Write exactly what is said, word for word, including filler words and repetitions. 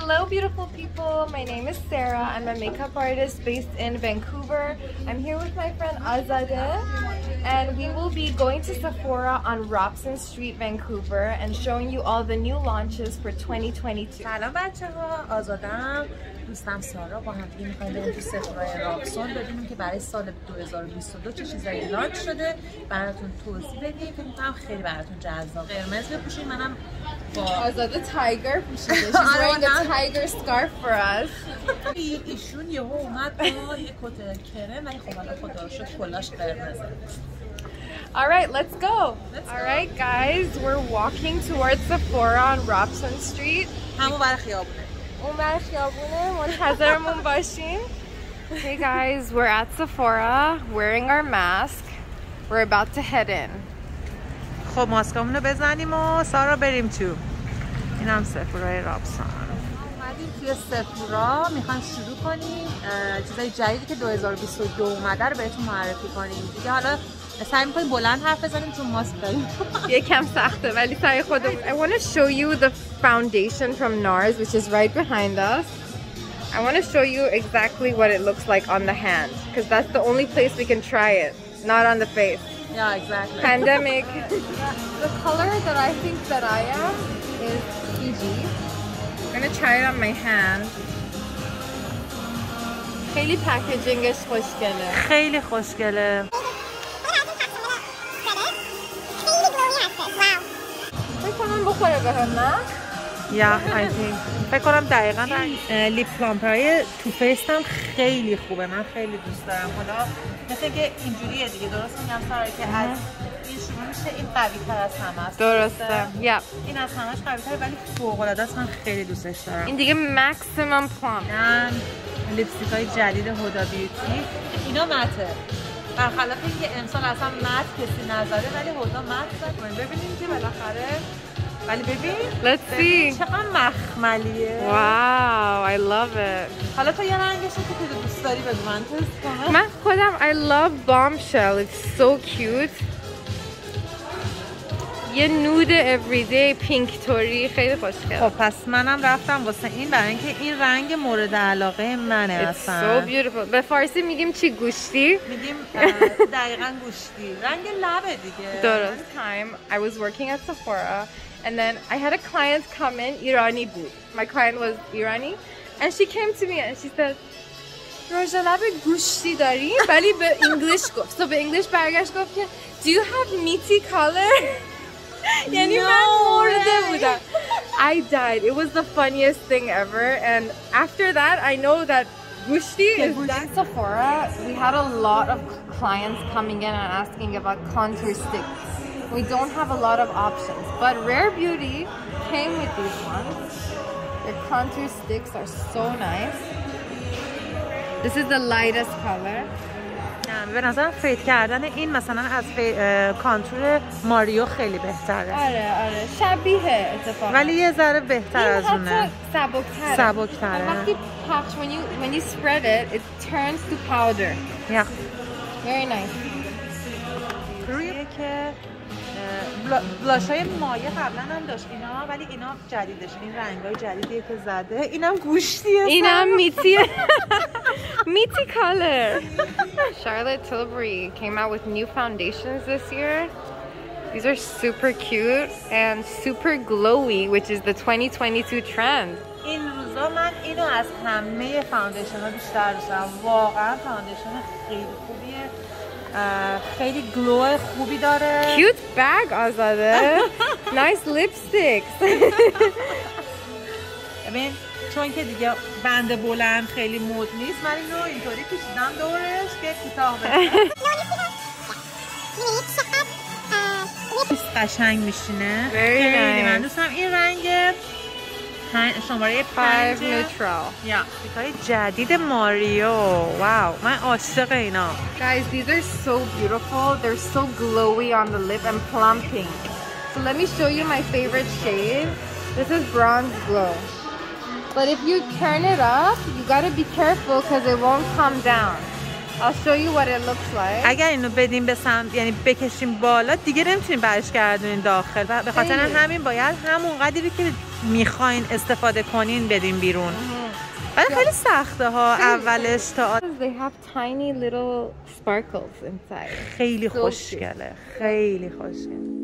Hello beautiful people, my name is Sarah. I'm a makeup artist based in Vancouver. I'm here with my friend Azadeh and we will be going to Sephora on Robson Street, Vancouver and showing you all the new launches for twenty twenty-two. سلام بچه‌ها، آزادم، دوستم سارا با هم دیگه می‌خوایم بریم تو سفرای رابسون ببینیم که برای سال دو هزار و بیست و دو چه چیزایی لانچ شده، براتون توضیح بدیم. فکر می‌کنم خیلی براتون جذاب. قرمز بپوشید، منم با آزاده تایگر پوشیده. She's wearing a tiger scarf for us. ایشون یهو اومد با یه کت کرم ولی خب حالا خدا رو شکر کلاش قرمزه. All right, let's go. Let's All go. right, guys, we're walking towards Sephora on Robson Street. همون برای خیابونه. اون بر خیابونه، منتظرمون باشین. Hey guys, we're at Sephora wearing our mask. We're about to head in. خب ماسکامون رو بزنیم و سارا بریم تو. این هم سفرای رابسون. اومدیم توی سفورا، میخوایم شروع کنیم چیزای جدیدی که دو هزار و بیست و دو اومده رو بهتون معرفی کنیم. دیگه حالا سعی می‌کنیم بلند حرف بزنیم چون ماسک داریم. یکم سخته ولی سعی خودم. I want to show you the foundation from NARS which is right behind us. I want to show you exactly what it looks like on the hand because that's the only place we can try it, not on the face. Yeah, exactly. Pandemic. The color that I think that I am is Fiji. I'm gonna try it on my hand. خیلی پکیجینگش خوشگله. خیلی خوشگله. فکر کنم بخوره بهم، نه؟ یا I think فکر کنم دقیقاً لیپ پلامپرای تو فیس هم خیلی خوبه. من خیلی دوست دارم. حالا مثل که اینجوریه دیگه، درست میگم سارا که از این شروع میشه، این قوی تر از همه است. درسته. یا این از همش قوی تره ولی فوق العاده است. من خیلی دوستش دارم. این دیگه ماکسیمم پلام. من لیپستیک های جدید هودا بیوتی اینا مته. برخلاف اینکه امسال اصلا مت کسی نزده ولی هودا مت زد. ببینیم که بالاخره. ولی ببین Let's see. چقدر مخملیه. Wow, I love it. حالا تو یه رنگش که تو دوست داری بگو من تست کنم. من خودم I love bombshell. It's so cute. یه نود everyday پینک توری خیلی خوشگله. خب پس منم رفتم واسه این برای اینکه این رنگ مورد علاقه منه اصلا. It's so beautiful. به فارسی میگیم چی؟ گوشتی؟ میگیم دقیقاً گوشتی. رنگ لبه دیگه. درست. Time I was working at Sephora and then I had a client come in ایرانی بود. My client was Irani and she came to me and she said رژ لب گوشتی داری؟ ولی به انگلیش گفت. So به انگلیش برگشت گفت که Do you have meaty color? یعنی من مرده بودم. I died. It was the funniest thing ever and after that I know that Gushti is that. Sephora, we had a lot of clients coming in and asking about contour sticks. We don't have a lot of options, but Rare Beauty came with these ones. Their contour sticks are so nice. This is the lightest color. به نظرم فید کردن این مثلا از کانتور ماریو خیلی بهتره. آره آره شبیه اتفاقا ولی یه ذره بهتر از اونه. سبک‌تره. سبک‌تره. وقتی پخش when you when you spread it it turns to powder. Yeah. Very nice. روی که بلاشای مایه قبلا هم داشت اینا ولی اینا جدیدش این رنگای جدیدیه که زده. اینم گوشتیه. اینم میتیه. Meaty color. Charlotte Tilbury came out with new foundations this year. These are super cute and super glowy, which is the twenty twenty-two trend. این روزا من اینو از همه فاندیشن ها بیشتر دوست دارم. واقعا فاندیشن خیلی خوبیه. خیلی گلو خوبی داره. Cute bag آزاده. Nice lipsticks. ببین چون که دیگه بند بلند خیلی مد نیست من اینو اینطوری کشیدم دورش که کوتاه بشه. قشنگ میشینه. خیلی من دوستم این رنگ شماره پنج neutral. یا های جدید ماریو. واو من عاشق اینا. Guys, these are so beautiful. They're so glowy on the lip and plum pink. So let me show you my favorite shade. This is Bronze Glow. But if you turn it up, you gotta be careful because it won't come down. I'll show you what it looks like. اگر اینو بدیم به سمت یعنی بکشیم بالا دیگه نمیتونیم برش گردونیم داخل. به خاطر همین باید همون قدری که میخواین استفاده کنین بدین بیرون. ولی خیلی سخته ها اولش تا They have tiny little sparkles inside. خیلی خوشگله، خیلی خوشگله.